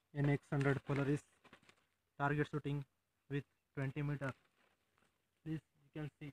Nx100 Polaris target shooting with 20 meter. This you can see.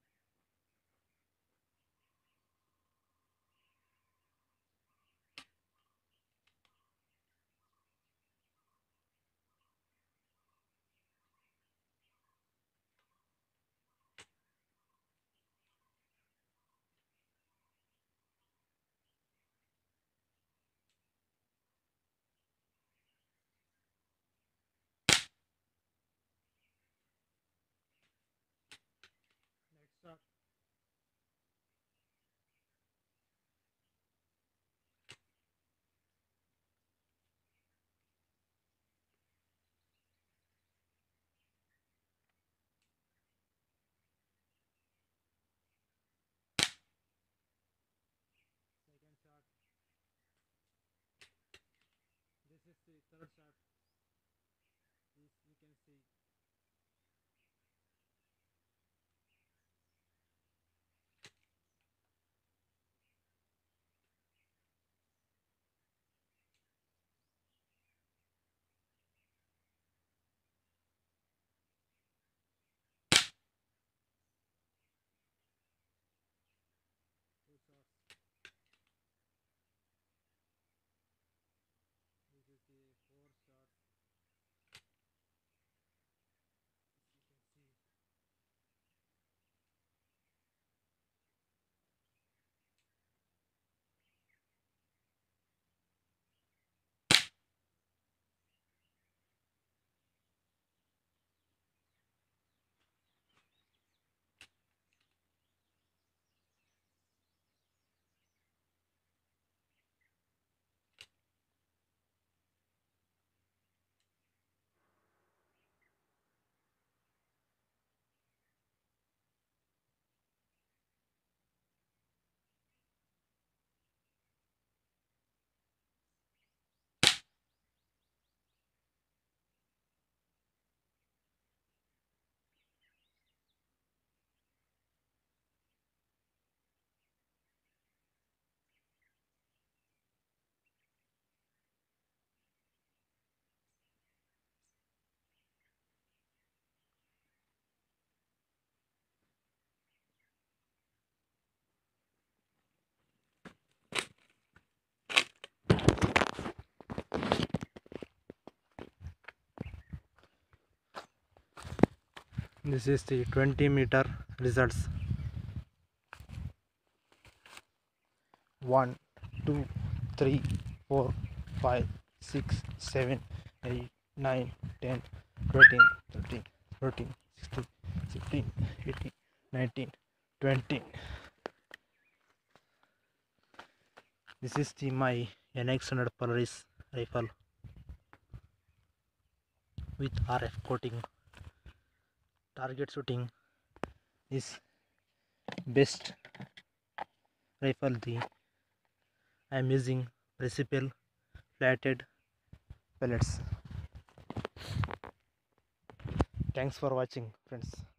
Let's start. Second shot. This is the third shot. This you can see. Two shots. This is the fourth shot. This you can see. This is the 20 meter results. 1, 2, 3, 4, 5, 6, 7, 8, 9, 10, 13, 13, 14, 16, 17, 18, 19, 20. This is the my Nx100 Polaris rifle with RF coating. Target shooting is best rifle. I am using reciprocal flatted pellets. Thanks for watching, friends.